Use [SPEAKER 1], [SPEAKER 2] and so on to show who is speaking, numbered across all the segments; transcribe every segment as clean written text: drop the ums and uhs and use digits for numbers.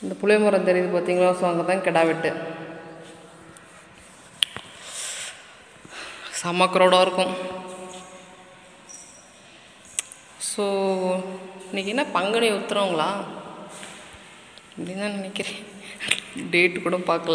[SPEAKER 1] இந்த புளிய மரம் தெரியுது பார்த்தீங்களா? ஸோ அங்கே தான் கிடா வெட்டு. செம்ம க்ரௌடாக இருக்கும். ஸோ இன்றைக்கி என்ன பங்குனி உத்திரங்களா அப்படின்னு தான் நினைக்கிறேன். டேட்டு கூட பார்க்கல.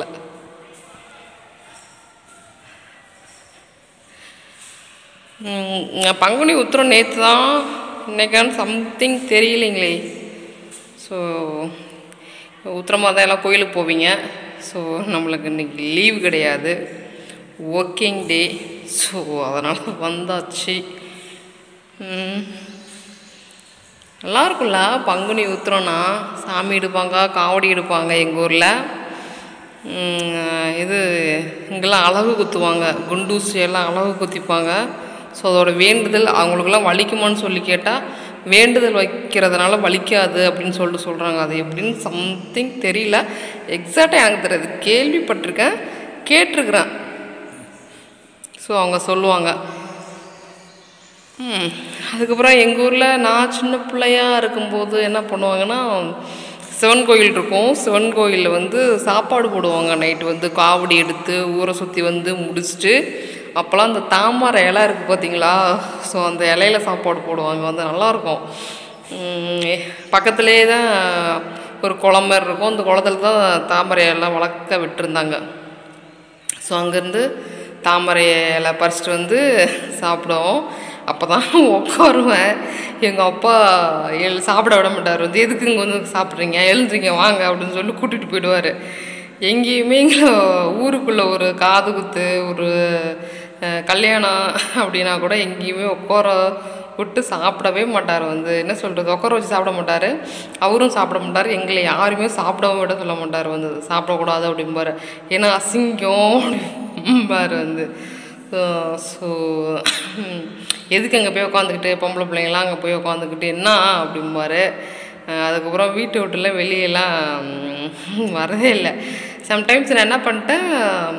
[SPEAKER 1] பங்குனி உத்திரம் நேற்று தான், இன்றைக்கான சம்திங் தெரியலைங்களே. ஸோ உத்திரமாக தான் எல்லாம் கோயிலுக்கு போவீங்க. ஸோ நம்மளுக்கு இன்றைக்கி லீவு கிடையாது, ஒர்க்கிங் டே. ஸோ அதனால் வந்தாச்சு. நல்லாயிருக்கும்ல பங்குனி உத்திரம்னா. சாமி எடுப்பாங்க, காவடி எடுப்பாங்க. எங்கள் ஊரில் இது இங்கெல்லாம் அலகு குத்துவாங்க, குண்டூசி எல்லாம் அலகு குத்திப்பாங்க. ஸோ அதோட வேண்டுதல் அவங்களுக்கெல்லாம் வலிக்குமான்னு சொல்லி கேட்டால், வேண்டுதல் வைக்கிறதுனால வலிக்காது அப்படின்னு சொல்லிட்டு சொல்கிறாங்க. அது எப்படின்னு சம்திங் தெரியல, எக்ஸாக்டாக எனக்கு தெரியாது. கேள்விப்பட்டிருக்கேன், கேட்டிருக்கிறேன். ஸோ அவங்க சொல்லுவாங்க. அதுக்கப்புறம் எங்கள் ஊரில் நான் சின்ன பிள்ளையாக இருக்கும்போது என்ன பண்ணுவாங்கன்னா, சிவன் கோயில் இருக்கும். சிவன் கோயிலில் சாப்பாடு போடுவாங்க. நைட்டு காவடி எடுத்து ஊரை சுற்றி முடிச்சுட்டு, அப்போல்லாம் அந்த தாமரை இலை இருக்குது பார்த்தீங்களா? ஸோ அந்த இலையில சாப்பாடு போடுவாங்க. நல்லாயிருக்கும். பக்கத்துலேயே தான் ஒரு குளம் மாதிரி இருக்கும். அந்த குளத்துல தான் தாமரை எல்லாம் வளர்க்க விட்டுருந்தாங்க. ஸோ அங்கேருந்து தாமரை இலை பறிச்சிட்டு சாப்பிடுவோம். அப்போ தான் உட்காருவேன். எங்கள் அப்பா சாப்பிட விட மாட்டார். எதுக்கு இங்கே சாப்பிட்றீங்க, எழுந்துறீங்க வாங்க அப்படின்னு சொல்லி கூட்டிகிட்டு போயிடுவார். எங்கேயுமே எங்களை ஊருக்குள்ளே ஒரு காது குத்து, ஒரு கல்யாணம் அப்படின்னா கூட எங்கேயுமே உட்கார விட்டு சாப்பிடவே மாட்டார். என்ன சொல்கிறது, உட்கார வச்சு சாப்பிட மாட்டார், அவரும் சாப்பிட மாட்டார். எங்களை யாருமே சாப்பிடவும் விட சொல்ல மாட்டார். சாப்பிடக்கூடாது அப்படிம்பார். ஏன்னா அசிங்கம் அப்படிம்பார். ஸோ எதுக்கு அங்கே போய் உட்காந்துக்கிட்டு, பொம்பளை பிள்ளைங்களாம் அங்கே போய் உட்காந்துக்கிட்டு என்ன அப்படிம்பார். அதுக்கப்புறம் வீட்டை விட்டுலாம் வெளியெல்லாம் வரதே இல்லை. சம்டைம்ஸ் நான் என்ன பண்ணிட்டேன்,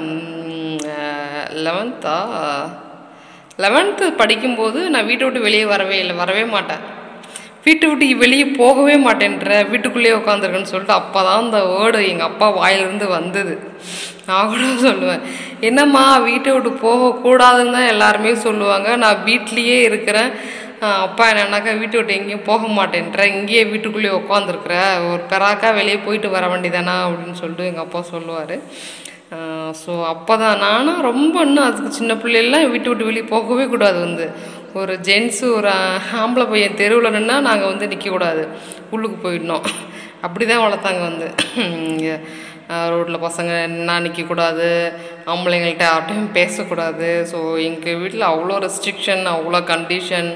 [SPEAKER 1] 11th படிக்கும்போது நான் வீட்டை விட்டு வெளியே வரவே மாட்டேன். வீட்டை விட்டு வெளியே போகவே மாட்டேன்ற, வீட்டுக்குள்ளேயே உட்காந்துருக்கேன்னு சொல்லிட்டு அப்போ தான் அந்த வேர்டு எங்கள் அப்பா வாயிலிருந்து வந்தது. நான் கூட சொல்லுவேன், என்னம்மா வீட்டை விட்டு போகக்கூடாதுன்னு தான் எல்லாருமே சொல்லுவாங்க, நான் வீட்லேயே இருக்கிறேன். அப்பா என்னன்னாக்கா வீட்டை விட்டு எங்கேயும் போக மாட்டேன்ற, இங்கேயே வீட்டுக்குள்ளேயே உட்காந்துருக்குற, ஒரு பெறாக்கா வெளியே போயிட்டு வர வேண்டியதானா அப்படின்னு சொல்லிட்டு எங்கள் அப்பா சொல்லுவார். ஸோ அப்போ தான் நானும் ரொம்ப இன்னும் அதுக்கு சின்ன பிள்ளைலாம் வீட்டை விட்டு வெளியே போகவே கூடாது. ஒரு ஜென்ஸு ஒரு ஆம்பளை பையன் தெருவில் நின்னா நாங்கள் நிற்கக்கூடாது, உள்ளுக்கு போயிடணும். அப்படி தான் வளர்த்தாங்க. இங்கே ரோட்டில் பசங்க என்ன நிற்கக்கூடாது, ஆம்பளைங்கள்ட்ட யார்ட்டையும் பேசக்கூடாது. ஸோ எங்கள் வீட்டில் அவ்வளோ ரெஸ்ட்ரிக்ஷன், அவ்வளோ கண்டிஷன்.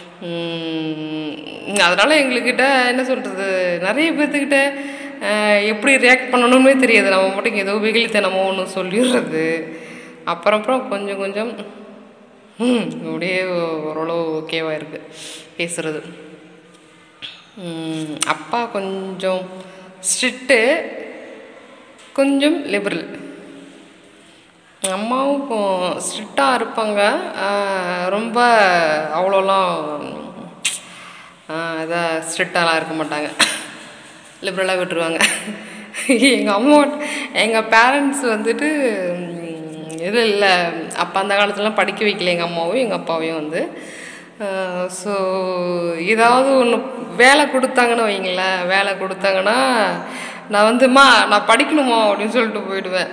[SPEAKER 1] அதனால் எங்கள்கிட்ட என்ன சொல்கிறது, நிறைய பேர்த்துக்கிட்ட எப்படி ரியாக்ட் பண்ணணுமே தெரியாது. நம்ம மட்டும் ஏதோ வெகுளித்தனமோ ஒன்று சொல்லிடுறது. அப்புறம் கொஞ்சம் கொஞ்சம் அப்படியே ஓரளவு ஓகேவாக இருக்குது பேசுகிறது. அப்பா கொஞ்சம் ஸ்ட்ரிக்ட்டு, கொஞ்சம் லிபரல். அம்மாவும் ஸ்ட்ரிக்டாக இருப்பாங்க, ரொம்ப அவ்வளோலாம் இதாக ஸ்ட்ரிக்டாலாம் இருக்க மாட்டாங்க, லிபரலாக விட்டுருவாங்க. எங்கள் பேரண்ட்ஸ் இது இல்லை, அப்போ அந்த காலத்துலலாம் படிக்க வைக்கல எங்கள் அம்மாவும் எங்கள் அப்பாவையும். ஸோ ஏதாவது ஒன்று வேலை கொடுத்தாங்கன்னு வைங்களேன், வேலை கொடுத்தாங்கன்னா நான் நான் படிக்கணுமா அப்படின்னு சொல்லிட்டு போயிடுவேன்.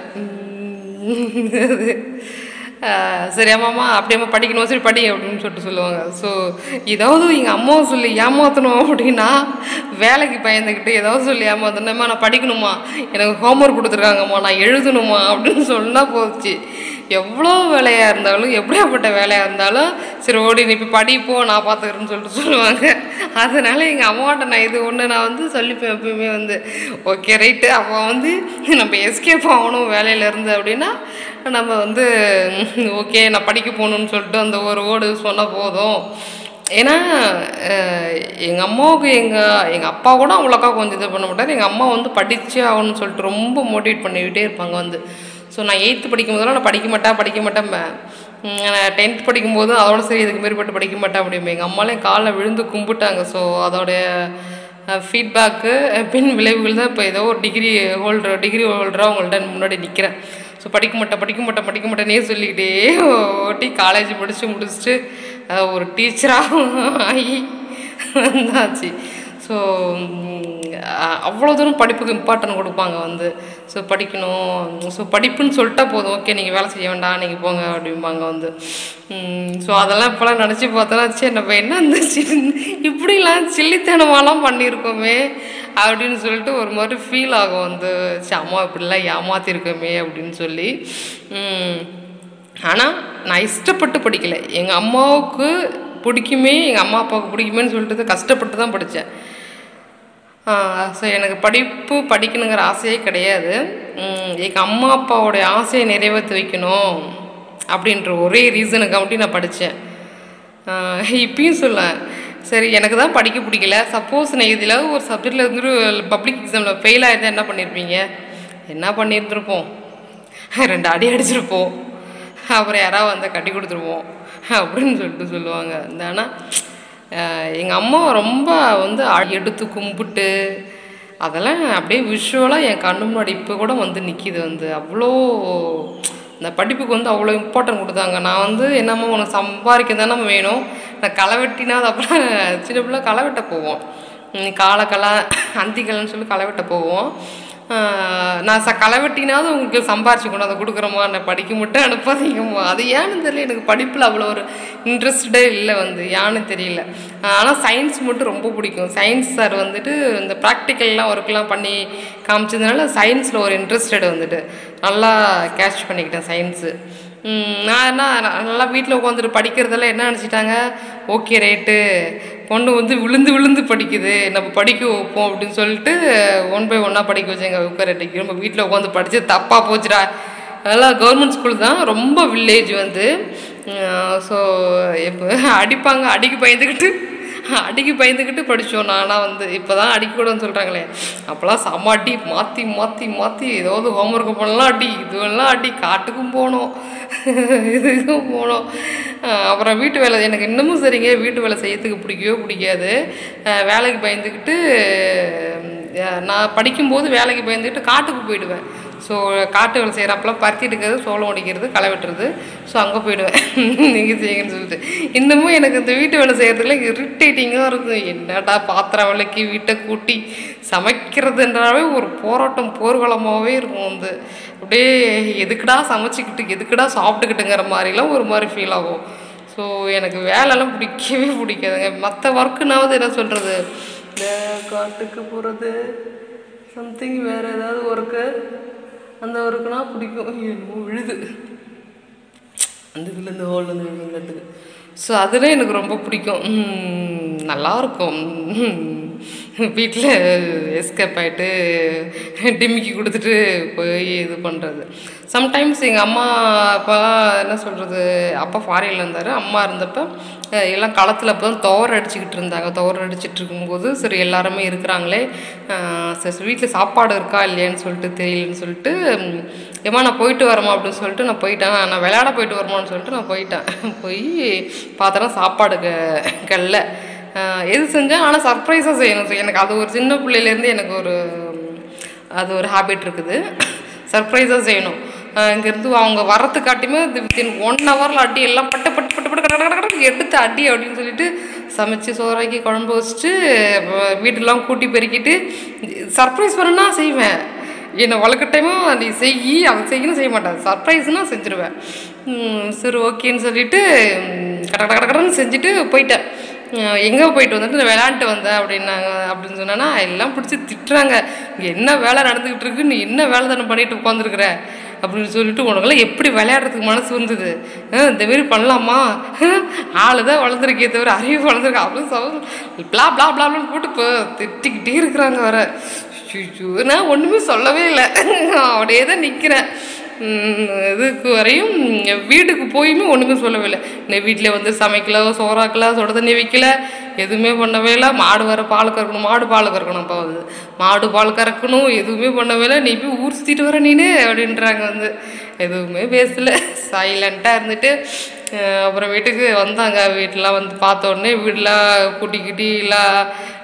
[SPEAKER 1] சரி அம்மாம்மா அப்படியேம்மா படிக்கணும், சரி படி அப்படின்னு சொல்லுவாங்க. ஸோ ஏதாவது எங்கள் அம்மாவை சொல்லி ஏமாற்றணும் அப்படின்னா, வேலைக்கு பயந்துக்கிட்டு ஏதாவது சொல்லி ஏமாற்றணும்மா, நான் படிக்கணுமா, எனக்கு ஹோம்ஒர்க் கொடுத்துருக்காங்கம்மா, நான் எழுதணுமா அப்படின்னு சொன்னால் போச்சு. எவ்வளோ வேலையாக இருந்தாலும், எப்படியாப்பட்ட வேலையாக இருந்தாலும், சரி ஓடி நீ இப்போ படிப்போ நான் பார்த்துக்கிறேன்னு சொல்லுவாங்க. அதனால் எங்கள் அம்மாட்ட நான் இது ஒன்று நான் சொல்லிப்பேன் எப்பயுமே. ஓகே ரைட்டு, அப்போ நம்ம எஸ்கேப் ஆகணும் வேலையிலேருந்து அப்படின்னா, நம்ம ஓகே நான் படிக்க போகணுன்னு சொல்லிட்டு அந்த ஒரு வேர்டு சொன்னால் போதும். ஏன்னா எங்கள் அம்மாவுக்கு எங்கள் அப்பா கூட அவ்வளோக்கா கொஞ்சம் இது பண்ண மாட்டார். எங்கள் அம்மா படித்தே ஆகணும்னு சொல்லிட்டு ரொம்ப மோட்டிவேட் பண்ணிக்கிட்டே இருப்பாங்க. ஸோ நான் 8th படிக்கும் போதெல்லாம் நான் படிக்க மாட்டேன். நான் 10th படிக்கும்போது அதோட சரி இதுக்கு மேற்பட்டு படிக்க மாட்டேன் அப்படிம்பேன். எங்கள் அம்மாலே காலில் விழுந்து கும்பிட்டாங்க. ஸோ அதோடைய ஃபீட்பேக்கு பின் விளைவுகள் தான் இப்போ ஏதோ ஒரு டிகிரி ஹோல்டராக அவங்கள்ட்ட முன்னாடி நிற்கிறேன். ஸோ படிக்க மாட்டேனே சொல்லிக்கிட்டே ஓட்டி காலேஜ் முடிச்சுட்டு ஒரு டீச்சராக ஆகி வந்தாச்சு. ஸோ அவ்வளோ தூரம் படிப்புக்கு இம்பார்ட்டன்ட் கொடுப்பாங்க வந்து. ஸோ படிக்கணும், ஸோ படிப்புன்னு சொல்லிட்டா போதும், ஓகே நீங்கள் வேலை செய்ய வேண்டாம் நீங்கள் போங்க அப்படிம்பாங்க வந்து. ஸோ அதெல்லாம் இப்போலாம் நினச்சி பார்த்தோன்னா சரி நம்ம என்ன இந்த இப்படிலாம் சில்லித்தனமாலாம் பண்ணியிருக்கோமே அப்படின்னு சொல்லிட்டு ஒரு மாதிரி ஃபீல் ஆகும் வந்து. சரி அம்மா இப்படிலாம் ஏமாற்றிருக்கோமே அப்படின்னு சொல்லி. ஆனால் நான் இஷ்டப்பட்டு படிக்கலை, எங்கள் அம்மாவுக்கு பிடிக்குமே, எங்கள் அம்மா அப்பாவுக்கு பிடிக்குமேன்னு சொல்லிட்டு கஷ்டப்பட்டு தான் படித்தேன். ஸோ எனக்கு படிக்கணுங்கிற ஆசையே கிடையாது. எங்கள் அம்மா அப்பாவோடைய ஆசையை நிறைவேற்றி வைக்கணும் அப்படின்ற ஒரே ரீசனுக்காகட்டி நான் படித்தேன். இப்பயும் சொல்லேன், சரி எனக்கு தான் படிக்க பிடிக்கல, சப்போஸ் நான் இதில் ஒரு சப்ஜெக்டில் வந்துட்டு பப்ளிக் எக்ஸாமில் ஃபெயில் ஆகிருந்தால் என்ன பண்ணியிருப்பீங்க? என்ன பண்ணியிருந்துருப்போம், 2 அடி அடிச்சிருப்போம், அப்புறம் யாராவது வந்து கட்டி கொடுத்துருவோம் அப்படின்னு சொல்லிட்டு சொல்லுவாங்க. ஆனால் எங்கள் அம்மா ரொம்ப வந்து எடுத்து கும்பிட்டு அதெல்லாம் அப்படியே விஷுவலாக என் கண்ணு முன்னாடி இப்போ கூட வந்து நிற்கிது வந்து. அவ்வளோ இந்த படிப்புக்கு வந்து அவ்வளோ இம்பார்ட்டன்ட் கொடுத்தாங்க. நான் வந்து என்னம்மா உனக்கு சம்பாதிக்க தானே வேணும், நான் களை வெட்டினா அப்புறம் சின்ன பிள்ளை களை வெட்ட போவோம், களை அந்திக்கலைன்னு சொல்லி களை வெட்ட போவோம். நான் களை வெட்டினாவது உங்களுக்கு சம்பாரிச்சு கொண்டு அதை கொடுக்குறோமா, நான் படிக்க மட்டும் அனுப்பாதீங்கம்மா. அது ஏன்னு தெரியல, எனக்கு படிப்பில் அவ்வளோ ஒரு இன்ட்ரெஸ்டே இல்லை வந்து, ஏன்னு தெரியல. ஆனால் சயின்ஸ் மட்டும் ரொம்ப பிடிக்கும். சயின்ஸ் சார் வந்துட்டு இந்த ப்ராக்டிக்கல்லாம் ஒர்க்லாம் பண்ணி காமிச்சதுனால சயின்ஸில் ஒரு இன்ட்ரெஸ்டட் வந்துட்டு நல்லா கேட்ச் பண்ணிக்கிட்டேன் சயின்ஸு. நான் என்ன நல்லா வீட்டில் உட்காந்துட்டு படிக்கிறதெல்லாம் என்ன நினச்சிட்டாங்க, ஓகே ரைட்டு பொண்ணு வந்து விழுந்து படிக்குது, நம்ம படிக்க வைப்போம் அப்படின்னு சொல்லிட்டு 1 by 1 படிக்க வச்சேங்க. உட்காரட்டிக்கு நம்ம வீட்டில் உட்காந்து படித்து தப்பாக போச்சுடா. அதெல்லாம் கவர்மெண்ட் ஸ்கூல் தான், ரொம்ப வில்லேஜ் வந்து. ஸோ இப்போ அடிப்பாங்க, அடிக்கு பயந்துக்கிட்டு படித்தோம். நானாக வந்து இப்போ தான் அடிக்கக்கூடாதுன்னு சொல்கிறாங்களே, அப்போல்லாம் செம்ம அடி, மாற்றி ஏதாவது ஹோம்ஒர்க்கு பண்ணலாம் அடி, இதுவெல்லாம் அடி, காட்டுக்கும் போனோம் இதுக்கும் போனோம். அப்புறம் வீட்டு வேலை எனக்கு இன்னமும் சரிங்க, வீட்டு வேலை செய்யறதுக்கு பிடிக்காது. வேலைக்கு பயந்துக்கிட்டு நான் படிக்கும்போது வேலைக்கு பயந்துக்கிட்டு காட்டுக்கு போயிடுவேன். ஸோ காட்டு வேலை செய்கிறப்பெல்லாம் பருத்தி எடுக்கிறது, சோளம் ஒடிக்கிறது, களை வெட்டுறது. ஸோ அங்கே போயிடுவேன் நீங்கள் செய்யுங்கன்னு சொல்லிட்டு. இன்னமும் எனக்கு இந்த வீட்டு வேலை செய்கிறதுல இரிட்டேட்டிங்காக இருக்கும். என்னடா பாத்திரம் விளக்கி வீட்டை கூட்டி சமைக்கிறதுன்றாவே ஒரு போர்க்களமாகவே இருக்கும் வந்து. அப்படியே எதுக்குடா சமைச்சிக்கிட்டு எதுக்குடா சாப்பிட்டுக்கிட்டுங்கிற மாதிரிலாம் ஒரு மாதிரி ஃபீல் ஆகும். ஸோ எனக்கு வேலைலாம் பிடிக்காதுங்க. மற்ற ஒர்க்குனாவது என்ன சொல்கிறது, இந்த காட்டுக்கு போகிறது சம்திங் வேறு ஏதாவது ஒர்க்கு, அந்த ஒர்க்குனா பிடிக்கும். என்னமோ விழுது அந்த இதில் இந்த ஹோல்லேருந்து விழுதுங்கிறதுக்கு. ஸோ அதில் எனக்கு ரொம்ப பிடிக்கும், நல்லாயிருக்கும். வீட்டில் எஸ்கேப் ஆகிட்டு டிமிக்கி கொடுத்துட்டு போய் இது பண்ணுறது. சம்டைம்ஸ் எங்கள் அம்மா அப்பா என்ன சொல்கிறது, அப்பா ஃபாரினில் இருந்தார், அம்மா இருந்தப்போ எல்லாம் களத்தில் அப்போ தான் துவர அடிச்சுக்கிட்டு இருக்கும்போது சரி எல்லாருமே இருக்கிறாங்களே, சரி வீட்டில் சாப்பாடு இருக்கா இல்லையான்னு சொல்லிட்டு தெரியலன்னு சொல்லிட்டு, ஏம்மா நான் போயிட்டு வரமா அப்படின்னு சொல்லிட்டு நான் போயிட்டேன். நான் விளையாட போயிட்டு வரமான்னு சொல்லிட்டு நான் போய் பார்த்தோன்னா சாப்பாடு கல்ல எது செஞ்சேன், ஆனால் சர்ப்ரைஸாக செய்யணும். எனக்கு அது ஒரு சின்ன பிள்ளையிலேருந்து எனக்கு அது ஒரு ஹேபிட் இருக்குது, சர்ப்ரைஸாக செய்யணும். இங்கேருந்து அவங்க வரத்துக்காட்டியுமே வித்தின் 1 ஹவரில் அடி எல்லாம் பட்டு எடுத்து அடி அப்படின்னு சொல்லிட்டு சமைச்சு சோறாக்கி குழம்பு வச்சுட்டு வீட்டெல்லாம் கூட்டி பெருக்கிட்டு சர்ப்ரைஸ் பண்ணனா செய்வேன். என்னை வளர்க்கட்டையும் நீ அதை செய்யணும் செய்ய மாட்டேன், சர்ப்ரைஸ்னால் செஞ்சுருவேன். சரி ஓகேன்னு சொல்லிவிட்டு கடன்னு செஞ்சுட்டு போயிட்டேன். எங்கே போயிட்டு வந்துட்டு நான் விளையாண்டுட்டு வந்தேன் அப்படின்னு சொன்னேன்னா எல்லாம் பிடிச்சி திட்டுறாங்க, இங்கே என்ன வேலை நடந்துக்கிட்டு இருக்கு, நீ என்ன வேலை தானே பண்ணிட்டு உட்காந்துருக்குற அப்படின்னு சொல்லிட்டு, உனக்கெல்லாம் எப்படி விளையாடுறதுக்கு மனசு வந்தது, இந்தமாரி பண்ணலாமா, ஆள் தான் வளர்ந்துருக்கே தவிர அறிவு வளர்ந்துருக்கா அப்படின்னு பிளா பிளா பிளாப்லான்னு போட்டு திட்டிக்கிட்டே இருக்கிறாங்க வர. நான் ஒன்றுமே சொல்லவே இல்லை, அப்படியே தான் நிற்கிறேன். இதுக்கு வரையும் வீட்டுக்கு போயுமே ஒன்றுமே சொல்லவே இல்லை. இந்த வீட்டில் வந்து சமைக்கல, சோறாக்கல, சுட தண்ணி வைக்கல, எதுவுமே பண்ணவே இல்லை. மாடு வர பால் கறக்கணும், அப்போ வந்து மாடு பால் கறக்கணும், எதுவுமே பண்ணவே இல்லை. நீ போய் ஊர் சுற்றிட்டு வர நீனு அப்படின்றாங்க வந்து. எதுவுமே பேசலை, சைலண்ட்டாக இருந்துட்டு அப்புறம் வீட்டுக்கு வந்தாங்க. வீட்டெலாம் வந்து பார்த்தோடனே வீடெலாம் கூட்டிக்கிட்டி எல்லாம்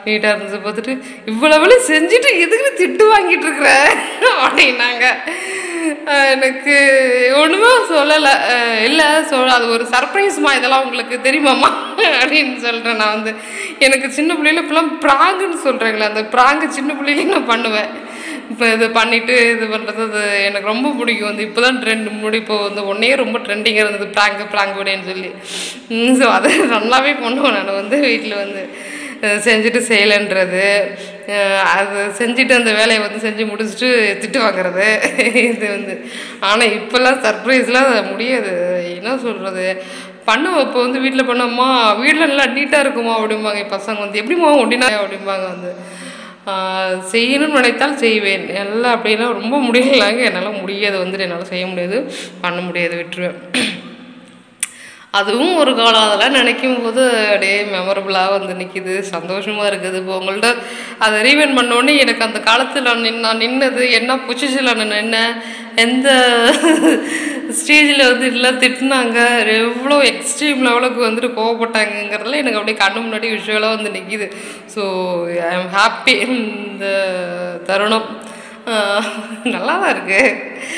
[SPEAKER 1] நீட்டாக இருந்துச்சு பார்த்துட்டு இவ்வளோ வேலை செஞ்சுட்டு எதுக்கு திட்டு வாங்கிட்டு இருக்கிற அப்படின்னாங்க. எனக்கு ஒன்றுமே சொல்லலை. இல்லை அது ஒரு சர்ப்ரைஸ்மா, இதெல்லாம் உங்களுக்கு தெரியுமாம்மா அப்படின்னு சொல்கிறேன். நான் வந்து எனக்கு சின்ன பிள்ளையில இப்போலாம் ப்ராங்குன்னு சொல்கிறேங்களே, அந்த ப்ராங்கு சின்ன பிள்ளையிலையும் நான் பண்ணுவேன். இப்போ இது பண்ணிவிட்டு இது பண்ணுறது அது எனக்கு ரொம்ப பிடிக்கும். வந்து இப்போ தான் ட்ரெண்ட் முடி இப்போ வந்து ஒன்றே ரொம்ப ட்ரெண்டிங்காக இருந்தது ப்ராங்க் விடேன்னு சொல்லி. ஸோ அதை நல்லாவே பண்ணுவேன் நான் வந்து வீட்டில் வந்து செஞ்சுட்டு செய்யலைன்றது, அது செஞ்சுட்டு அந்த வேலையை வந்து செஞ்சு முடிச்சுட்டு திட்டு வாங்குறது இது வந்து. ஆனால் இப்போல்லாம் சர்ப்ரைஸ்லாம் முடியாது. என்ன சொல்கிறது, பண்ணுவோம். இப்போ வந்து வீட்டில் பண்ணோம்மா வீட்டில் நல்லா நீட்டாக இருக்குமா அப்படிம்பாங்க பசங்க வந்து. எப்படிம்மா ஒண்டினா அப்படிம்பாங்க வந்து. செய்யணும்னு நினைத்தால் செய்வேன் எல்லாம். அப்படிலாம் ரொம்ப முடியலாங்க, என்னால் முடியாது வந்துட்டு, என்னால் செய்ய முடியாது, பண்ண முடியாது, விட்டுருவேன். அதுவும் ஒரு காலம். அதெல்லாம் நினைக்கும் போது அப்படியே மெமரபுளாக வந்து நிற்கிது, சந்தோஷமாக இருக்குது. இப்போ உங்கள்கிட்ட அதை ரீவைண்ட் பண்ணோடனே எனக்கு அந்த காலத்தில் நான் நின்னது என்ன பொசிஷனில் நான் நின்னேன், எந்த ஸ்டேஜில் வந்து எல்லாம் திட்டினாங்க, எவ்வளோ எக்ஸ்ட்ரீம் லெவலுக்கு வந்துட்டு கோவப்பட்டாங்கங்கிறதுல எனக்கு அப்படியே கண்ணு முன்னாடி விஷுவலாக வந்து நிற்கிது. So I am happy. இந்த தருணம் நல்லா தான் இருக்குது.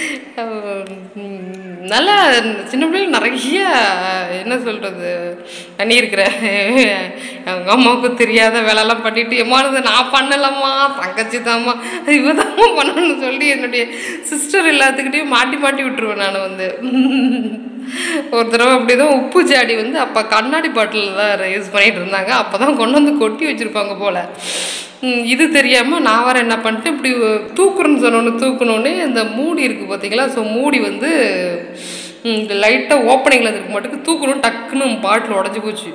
[SPEAKER 1] நல்லா சின்ன பிள்ளைகள் நிறைய என்ன சொல்கிறது பண்ணியிருக்கிறேன். எங்கள் அம்மாவுக்கும் தெரியாத வேலைலாம் பண்ணிவிட்டு, எம்மானது நான் பண்ணலாமா, தங்கச்சி தாம்மா, இவ தாம்மா பண்ணணும்னு சொல்லி என்னுடைய சிஸ்டர் எல்லாத்துக்கிட்டையும் மாட்டி விட்டுருவேன் நான் வந்து. ஒரு தடவை அப்படி தான் உப்பு ஜாடி வந்து அப்போ கண்ணாடி பாட்டில் தான் யூஸ் பண்ணிகிட்டு இருந்தாங்க. அப்போ தான் கொண்டு வந்து கொட்டி வச்சுருப்பாங்க போல். இது தெரியாமல் நான் வேறு என்ன பண்ணிட்டேன், இப்படி தூக்குறேன்னு தூக்கணுன்னே அந்த மூடி இருக்குது பார்த்தீங்களா. ஸோ மூடி வந்து லைட்டாக ஓப்பனிங்கில் இருக்க மாட்டுக்கு தூக்கணும், டக்குன்னு பாட்டில் உடஞ்சி போச்சு.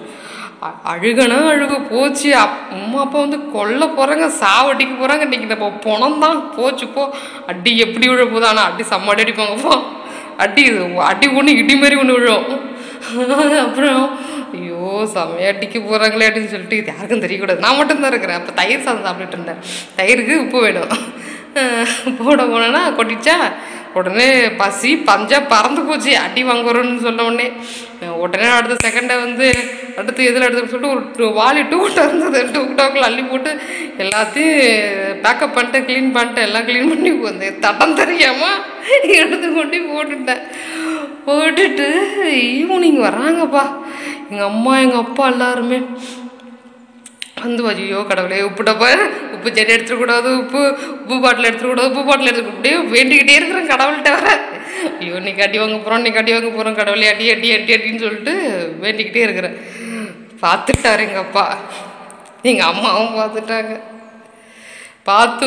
[SPEAKER 1] அழுக போச்சு. அம்மா அப்பா வந்து கொல்ல போகிறாங்க, சாவடிக்க போகிறாங்க. இன்றைக்கி நம்ம பணம் தான் போச்சு போ, அடி எப்படி விழ போகுது. ஆனால் அடி செம்ம அடி அடிப்பாங்கப்பா. அடி ஒன்று இடி மாதிரி ஒன்று விழும். அப்புறம் ஐயோ செம்மையா அடிக்க போகிறாங்களே அப்படின்னு சொல்லிட்டு இது யாருக்கும் தெரியக்கூடாது, நான் மட்டும்தான் இருக்கிறேன். அப்போ தயிர் சாதம் சாப்பிட்டுட்டு இருந்தேன். தயிருக்கு உப்பு வேணும் போனேன்னா கொட்டிச்சா, உடனே பசி பஞ்சா பறந்து போச்சு. அடி வாங்குறோன்னு சொன்ன உடனே அடுத்த செகண்டை வந்து அடுத்து எதில் எடுத்துன்னு சொல்லிட்டு ஒரு வாலி டூக்கிட்ட இருந்தது. டூக்கிட்டாக்குள்ள அள்ளி போட்டு எல்லாத்தையும் பேக்கப் பண்ணிட்டு க்ளீன் பண்ணிட்டு எல்லாம் க்ளீன் பண்ணி வந்து தட்டம் தெரியாமல் எடுத்து கொண்டு போட்டுட்டு ஈவினிங் வராங்கப்பா எங்கள் அம்மா எங்கள் அப்பா எல்லாருமே வந்து. ஐயோ கடவுளே, உப்பு செடி எடுத்துக்கூடாது, உப்பு பாட்டில் எடுத்துக்கூடாது, அப்படியே வேண்டிக்கிட்டே இருக்கிறேன் கடவுள்கிட்ட வர. ஐயோ நீ அடி வாங்க போகிறோம் கடவுளே, அடின்னு சொல்லிட்டு வேண்டிக்கிட்டே இருக்கிறேன். பார்த்துட்டார் எங்கள் அப்பா, எங்கள் அம்மாவும் பார்த்துட்டாங்க. பார்த்து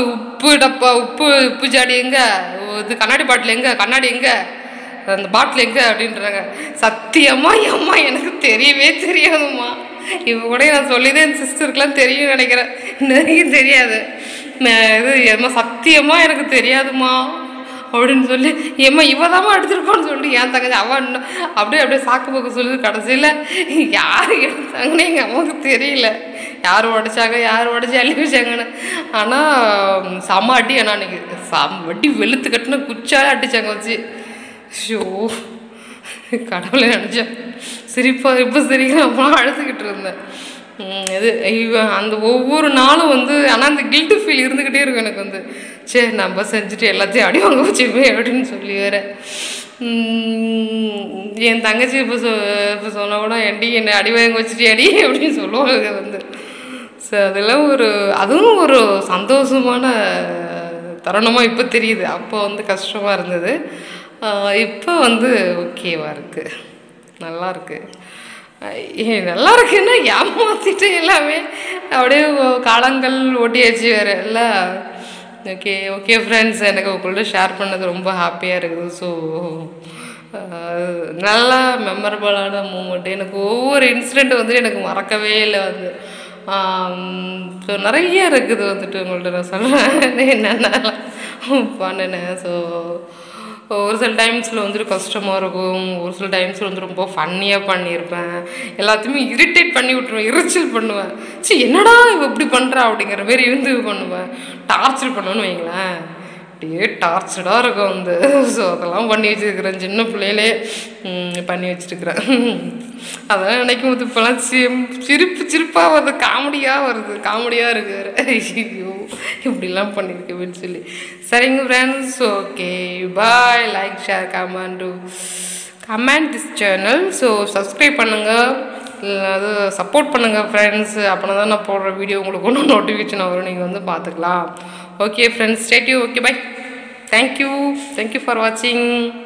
[SPEAKER 1] உப்பு ஜாடி எங்கே, இது கண்ணாடி பாட்டில் எங்கே, கண்ணாடி எங்கே, அந்த பாட்டில் எங்கே அப்படின்றாங்க. சத்தியமா அம்மா எனக்கு தெரியவே தெரியாதும்மா. இப்போ கூட நான் சொல்லிதான் என் சிஸ்டருக்குலாம் தெரியும் நினைக்கிறேன், நிறைய தெரியாது. இது ஏம்மா சத்தியமாக எனக்கு தெரியாதுமா அப்படின்னு சொல்லி, ஏம்மா இவதாம்மா எடுத்துருப்பான்னு சொல்லிட்டு ஏன் தங்கச்சி அவன் அப்படியே சாக்கு போக்கு சொல்லுது. கடைசியில் யார் எடுத்தாங்கன்னு எங்கள் அம்மாவுக்கு தெரியல, யார் உடச்சி அள்ளி வச்சாங்கன்னு. ஆனால் செம்ம அடி. ஆனால் அன்றைக்கி அடி வெளுத்து கட்டின குச்சாலே அடித்தாங்க வச்சு. ஷோ கடவுளை நினச்சேன், இப்போ சிரிக்கிறேன். அப்போலாம் அழுதுகிட்டு இருந்தேன். இது அந்த ஒவ்வொரு நாளும் வந்து ஆனால் அந்த கில்ட்டு ஃபீல் இருந்துக்கிட்டே இருக்கும் எனக்கு வந்து. சரி நம்ம செஞ்சுட்டு எல்லாத்தையும் அடி வாங்க வச்சுமே அப்படின்னு சொல்லி வேறு. என் தங்கச்சி இப்போ சொன்ன கூட என்னை அடி வாங்க வச்சுட்டு அடி அப்படின்னு சொல்லுவாங்க வந்து. ஸோ அதெல்லாம் அதுவும் ஒரு சந்தோஷமான தருணமாக இப்போ தெரியுது. அப்போ வந்து கஷ்டமாக இருந்தது, இப்போ வந்து ஓகேவாக இருக்குது, நல்லா இருக்குன்னா ஏமாற்றிட்டு எல்லாமே அப்படியே காலங்கள் ஓட்டியாச்சு வேறு எல்லாம். ஓகே ஃப்ரெண்ட்ஸ், எனக்கு உங்கள்கிட்ட ஷேர் பண்ணது ரொம்ப ஹாப்பியாக இருக்குது. ஸோ நல்லா மெமரபுளான மூமெண்ட். எனக்கு ஒவ்வொரு இன்சிடெண்ட் வந்து எனக்கு மறக்கவே இல்லை வந்து. ஸோ நிறைய இருக்குது வந்துட்டு உங்கள்கிட்ட நான் சொல்கிறேன் என்னென்னலாம் பண்ணினேன். ஸோ ஒரு சில டைம்ஸில் வந்துட்டு கஷ்டமாக இருக்கும், ஒரு சில டைம்ஸில் வந்து ரொம்ப ஃபன்னியாக பண்ணியிருப்பேன். எல்லாத்தையுமே இரிட்டேட் பண்ணி விட்ருவேன், இறைச்சல் பண்ணுவேன். என்னடா இவ இப்படி பண்ணுறா அப்படிங்கிற மாரி பண்ணுவேன். டார்ச்சர் பண்ணுவேன்னு வைங்களேன். அப்படியே டார்ச்சர்டாக இருக்கும் வந்து. ஸோ அதெல்லாம் பண்ணி வச்சுருக்கிறேன், சின்ன பிள்ளையிலே பண்ணி வச்சுருக்கிறேன். அதெல்லாம் நினைக்கும் போது இப்போலாம் சிரிப்பாக வருது, காமெடியாக இருக்குது. ஐயோ இப்படிலாம் பண்ணியிருக்கேன்னு சொல்லி. சரிங்க friends, okay bye. Like, share, comment this channel. So subscribe பண்ணுங்கள், அது சப்போர்ட் பண்ணுங்கள் ஃப்ரெண்ட்ஸ். அப்படின்னா தான் நான் போடுற வீடியோ உங்களுக்கு ஒன்றும் நோட்டிஃபிகேஷன் வரும், நீங்கள் வந்து பார்த்துக்கலாம். Okay friends, stay tune. Okay bye. Thank you for வாட்சிங்.